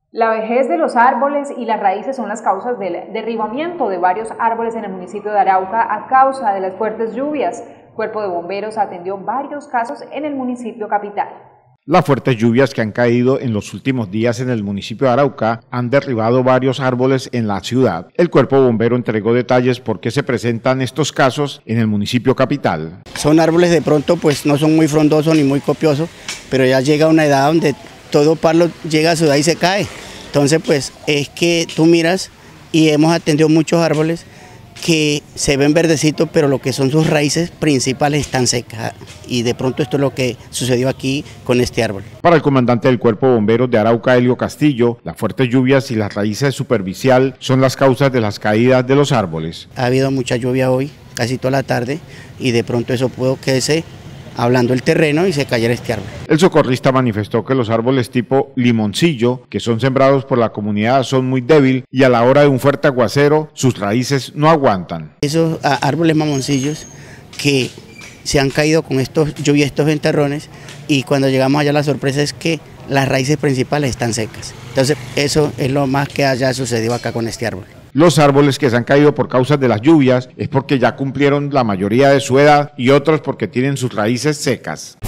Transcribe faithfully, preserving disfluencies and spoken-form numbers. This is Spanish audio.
La vejez de los árboles y las raíces son las causas del derribamiento de varios árboles en el municipio de Arauca a causa de las fuertes lluvias. Cuerpo de Bomberos atendió varios casos en el municipio capital. Las fuertes lluvias que han caído en los últimos días en el municipio de Arauca han derribado varios árboles en la ciudad. El Cuerpo Bombero entregó detalles por qué se presentan estos casos en el municipio capital. Son árboles de pronto pues no son muy frondosos ni muy copiosos, pero ya llega una edad donde todo palo llega a su edad y se cae. Entonces pues es que tú miras y hemos atendido muchos árboles que se ven verdecitos, pero lo que son sus raíces principales están secas, y de pronto esto es lo que sucedió aquí con este árbol. Para el comandante del Cuerpo de Bomberos de Arauca, Helio Castillo, las fuertes lluvias y las raíces superficial son las causas de las caídas de los árboles. Ha habido mucha lluvia hoy, casi toda la tarde, y de pronto eso pudo que se hablando el terreno y se cayera este árbol. El socorrista manifestó que los árboles tipo limoncillo, que son sembrados por la comunidad, son muy débiles y a la hora de un fuerte aguacero sus raíces no aguantan. Esos árboles mamoncillos que se han caído con estos lluvias, estos ventarrones, y cuando llegamos allá la sorpresa es que las raíces principales están secas. Entonces eso es lo más que haya sucedido acá con este árbol. Los árboles que se han caído por causa de las lluvias es porque ya cumplieron la mayoría de su edad y otros porque tienen sus raíces secas.